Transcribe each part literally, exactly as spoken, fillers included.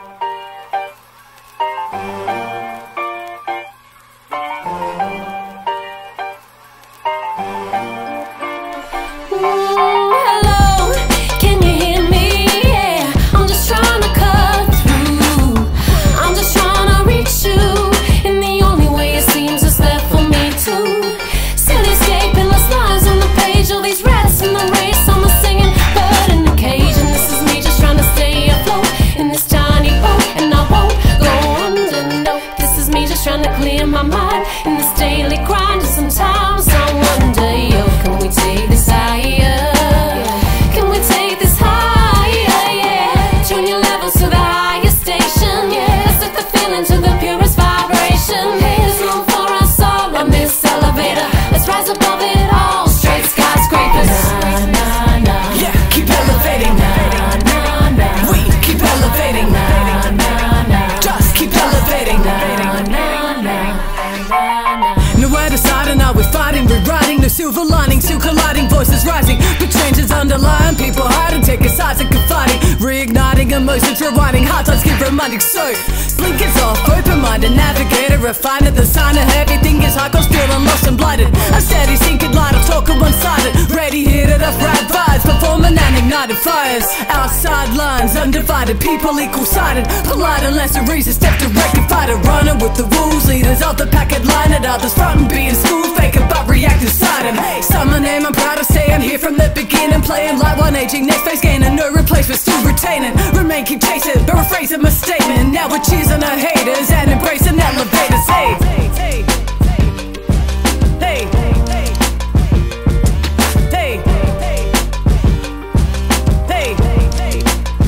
Trying to clear my mind in this daily grind. Sometimes I wonder, yo, can we take this higher? Can we take this higher? Yeah, tune your levels to the highest station. Yeah, let's take the feeling to the purest vibration. There's room for us all on this elevator. Let's rise above it all, straight skyscrapers. Nah, nah, nah. Yeah, keep elevating. Nah, nah, nah. We keep elevating. Nah, nah, nah. Just keep elevating. Nah, nah. No, we're deciding, are we fighting, rewriting the silver lining, still colliding, voices rising, but changes underlying, people hiding, taking sides and confiding, reigniting emotions, rewinding, hard times keep reminding. So, blinkers off, open-minded, navigator, refiner, the sign of everything is high, cause feeling lost and blinded. A steady sinking light of talking one-sided, ready, hit it off, rad vibes, performing and ignited fires. Outside lines, undivided, people equal-sided, polite unless a reason, step to rectify it, running with the rules, leaders of the packet line at others front and being school faking but reacting silent. Some my name, I'm proud of staying here from the beginning, playing like one aging, next phase gaining, no replacement, still retaining, remain, keep chasing, but rephrasing my statement. Now we're cheesing our haters and embracing elevators. Hey, hey, hey, hey, hey, hey.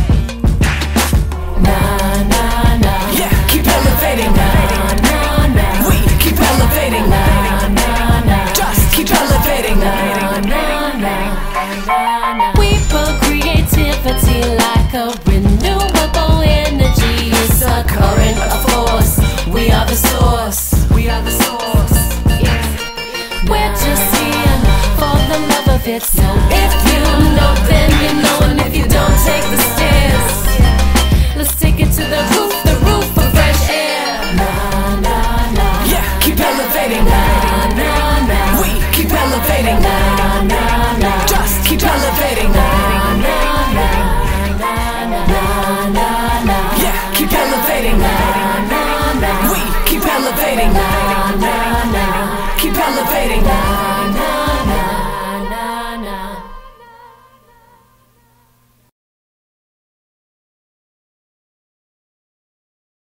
Nah, nah, nah. Yeah, keep elevating. Nah, nah, nah. We keep elevating. Nah, nah, nah. Just keep elevating. Nah, nah, nah. We put creativity like a renewable energy. It's a current, a force. We are the source. We are the source. Yeah. We're just here for the love of it. So if you know, then you know, and if you don't, take the stairs. Let's take it to the roof, the roof for fresh air. Nah, nah, nah. Yeah, keep elevating. Nah, nah, nah. We keep elevating. Nah, nah, nah. Just keep elevating. Nah, nah, nah. Nah, nah, nah. Yeah, keep elevating. Nah, nah, nah. We keep elevating.